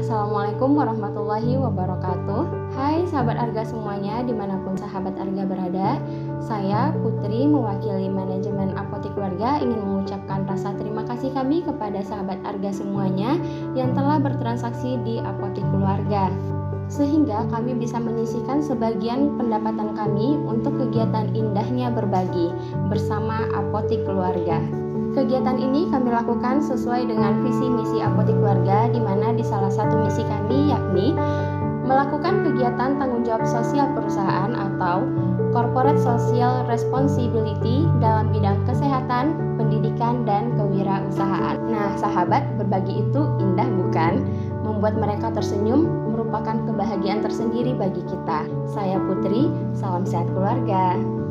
Assalamualaikum warahmatullahi wabarakatuh. Hai sahabat Arga semuanya, dimanapun sahabat Arga berada. Saya Putri mewakili manajemen Apotik Keluarga ingin mengucapkan rasa terima kasih kami kepada sahabat Arga semuanya yang telah bertransaksi di Apotik Keluarga, sehingga kami bisa menyisihkan sebagian pendapatan kami untuk kegiatan indahnya berbagi bersama Apotik Keluarga. Kegiatan ini kami lakukan sesuai dengan visi misi Apotik Keluarga, di mana di salah satu misi kami yakni melakukan kegiatan tanggung jawab sosial perusahaan atau Corporate Social Responsibility dalam bidang kesehatan, pendidikan, dan kewirausahaan. Nah, sahabat, berbagi itu indah bukan? Membuat mereka tersenyum merupakan kebahagiaan tersendiri bagi kita. Saya Putri, salam sehat keluarga.